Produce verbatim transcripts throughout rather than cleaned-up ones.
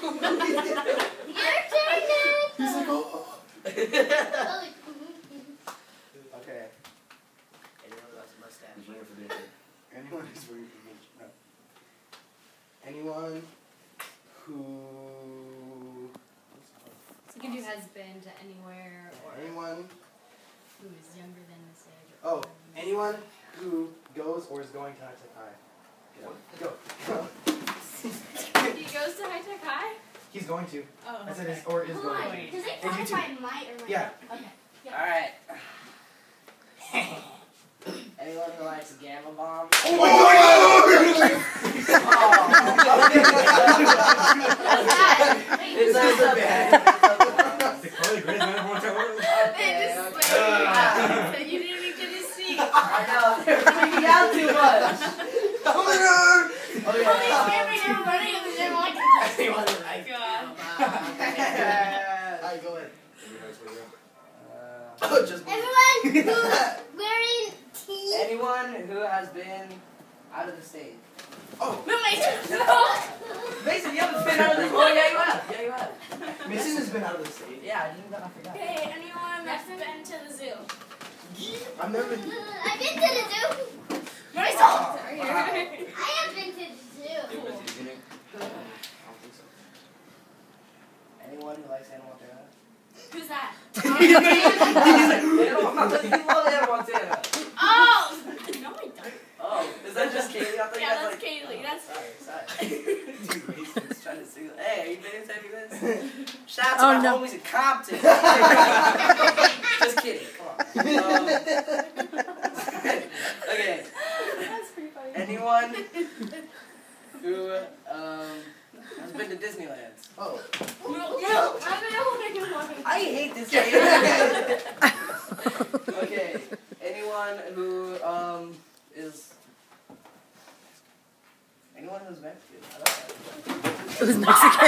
turn now. He's like, oh. Okay. Anyone who has a mustache. He's waiting for the answer. Anyone who's waiting for me. No. Anyone who. So you can do has been to anywhere or Anyone. who is younger than this age. Or Oh, older. anyone who goes or is going to high tech high. Go. Go. He goes to high tech high? He's going to. Oh. I said is or is going. Why? Does it And you count if too. I might or might Yeah. not? Okay. Yeah. Alright. Anyone who likes a gamma bomb? Oh my god! It's not so bad. The Carly Grace man from Tower. Okay, They just okay. so you didn't even get to see. I know, they're freaking out too much. Oh my god! Okay. Holy camera, everybody in the gym like Anyone who Oh my likes god. Alright, go ahead. Uh, Oh, just everyone who's wearing tea. anyone who has been out of the state. Oh, No, my Mason, you haven't been out of the state. Oh, yeah, you have. Yeah, you have. Mason has been out of the state. Yeah, I didn't. I forgot. Okay, anyone that's been to the zoo? I've never been. I've been to the zoo. Oh, Myself. wow. I have been to the zoo. Anyone who likes Hannah Montana? Who's that? He's like, you love Hannah Montana. Oh! No, I don't. Oh, is that just Kaylee? I thought you Yeah, guys that's like. Kaylee. That's Sorry, sorry. Dude, Mason's trying to sing. Hey, are you videotaping this? Shout out to Oh, my no. homies in Compton. Just kidding. Come on. Um, okay. That's pretty funny. Anyone who um, has been to Disneyland? Oh. no. I hate this game. Okay. Anyone who um is anyone who's Mexican? I don't know. Who's Mexican?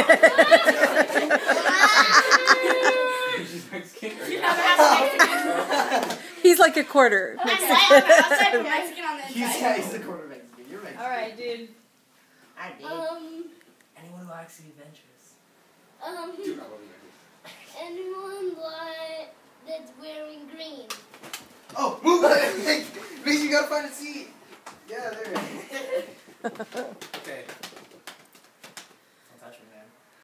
She's Mexican. You have Mexican. He's like a quarter Outside, Mexican. outside from Mexican on the He's, inside. yeah, he's the quarter Mexican. You're Mexican. Alright, dude. I did. Um, Anyone who likes the adventures? um, Dude, I love you. anyone like that's wearing green? Oh, move it! Mason, you gotta find a seat. Yeah, there.